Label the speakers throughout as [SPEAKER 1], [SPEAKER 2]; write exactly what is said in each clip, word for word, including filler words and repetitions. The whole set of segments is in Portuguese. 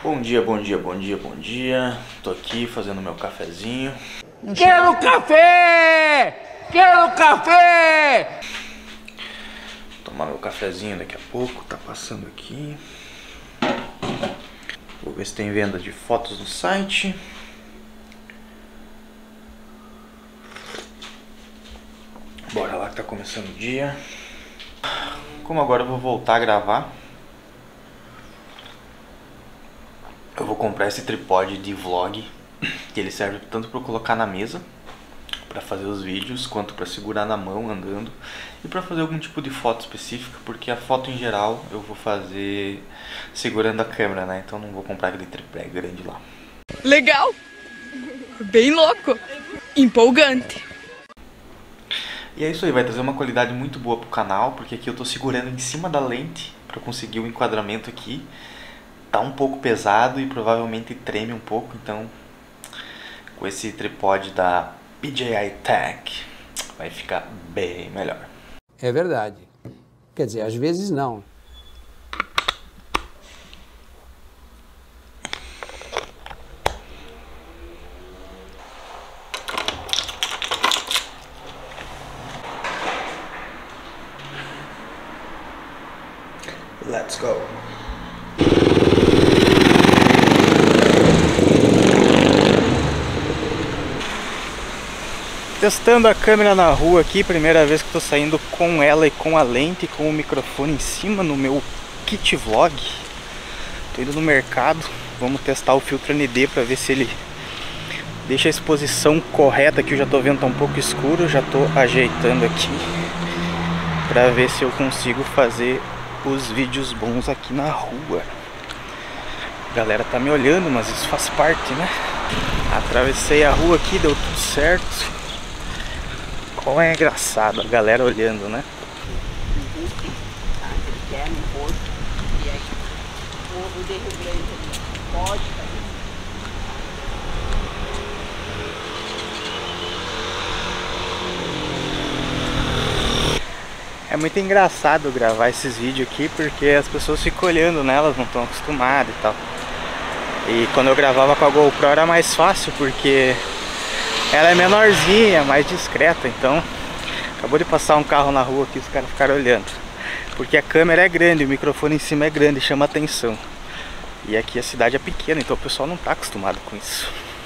[SPEAKER 1] Bom dia, bom dia, bom dia, bom dia. Tô aqui fazendo meu cafezinho.
[SPEAKER 2] Quero café! Quero café!
[SPEAKER 1] Tomar meu cafezinho daqui a pouco, tá passando aqui. Vou ver se tem venda de fotos no site. Bora lá que tá começando o dia. Como agora eu vou voltar a gravar, eu vou comprar esse tripode de vlog, que ele serve tanto para colocar na mesa, para fazer os vídeos, quanto para segurar na mão andando, e para fazer algum tipo de foto específica, porque a foto em geral eu vou fazer segurando a câmera, né? Então não vou comprar aquele tripé grande lá.
[SPEAKER 3] Legal! Bem louco! Empolgante!
[SPEAKER 1] E é isso aí, vai trazer uma qualidade muito boa pro canal, porque aqui eu tô segurando em cima da lente para conseguir o enquadramento aqui. Tá um pouco pesado e provavelmente treme um pouco, então com esse tripode da P J I Tech vai ficar bem melhor.
[SPEAKER 4] É verdade. Quer dizer, às vezes não.
[SPEAKER 1] Let's go! Testando a câmera na rua aqui, primeira vez que estou saindo com ela e com a lente, com o microfone em cima no meu kit vlog. Tô indo no mercado, vamos testar o filtro N D para ver se ele deixa a exposição correta, que eu já tô vendo tá um pouco escuro, já tô ajeitando aqui para ver se eu consigo fazer os vídeos bons aqui na rua. A galera tá me olhando, mas isso faz parte, né? Atravessei a rua aqui, deu tudo certo. Como é engraçado a galera olhando, né? É muito engraçado gravar esses vídeos aqui, porque as pessoas ficam olhando, né? Elas não estão acostumadas e tal. E quando eu gravava com a GoPro era mais fácil, porque ela é menorzinha, mais discreta, então acabou de passar um carro na rua aqui, os caras ficaram olhando. Porque a câmera é grande, o microfone em cima é grande, chama atenção. E aqui a cidade é pequena, então o pessoal não está acostumado com isso.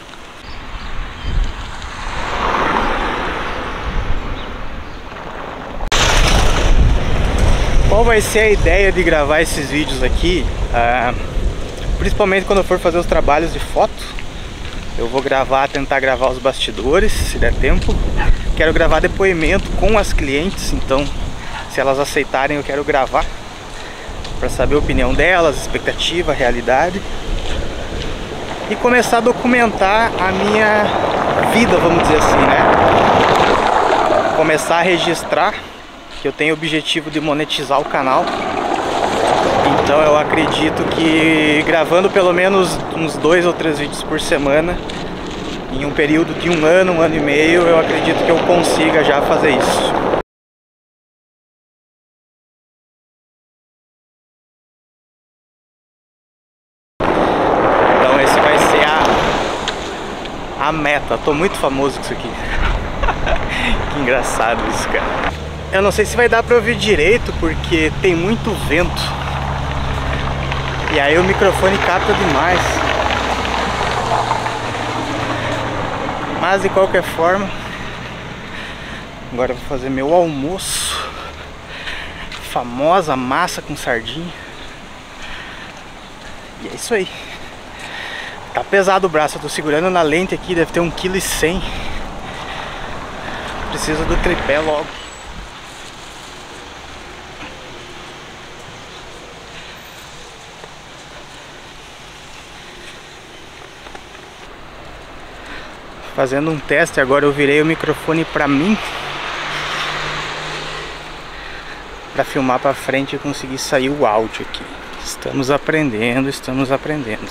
[SPEAKER 1] Qual vai ser a ideia de gravar esses vídeos aqui? Ah, principalmente quando eu for fazer os trabalhos de foto. Eu vou gravar, tentar gravar os bastidores, se der tempo. Quero gravar depoimento com as clientes, então se elas aceitarem eu quero gravar para saber a opinião delas, expectativa, realidade. E começar a documentar a minha vida, vamos dizer assim, né? Começar a registrar, que eu tenho o objetivo de monetizar o canal. Então eu acredito que gravando pelo menos uns dois ou três vídeos por semana, em um período de um ano, um ano e meio, eu acredito que eu consiga já fazer isso. Então esse vai ser a, a meta. Tô muito famoso com isso aqui. Que engraçado isso, cara. Eu não sei se vai dar pra ouvir direito, porque tem muito vento. E aí o microfone capta demais. Mas de qualquer forma, agora eu vou fazer meu almoço. Famosa massa com sardinha. E é isso aí. Tá pesado o braço, eu tô segurando na lente aqui, deve ter um vírgula cem quilos. Preciso do tripé logo. Fazendo um teste, agora eu virei o microfone pra mim, pra filmar pra frente e conseguir sair o áudio aqui. Estamos aprendendo, estamos aprendendo.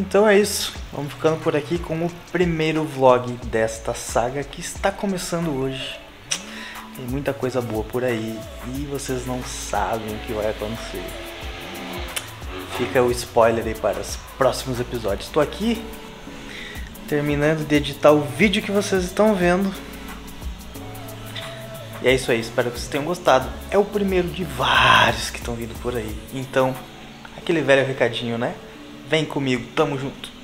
[SPEAKER 1] Então é isso, vamos ficando por aqui com o primeiro vlog desta saga que está começando hoje. Tem muita coisa boa por aí e vocês não sabem o que vai acontecer. Fica o spoiler aí para os próximos episódios. Estou aqui terminando de editar o vídeo que vocês estão vendo. E é isso aí, espero que vocês tenham gostado. É o primeiro de vários que estão vindo por aí. Então, aquele velho recadinho, né? Vem comigo, tamo junto.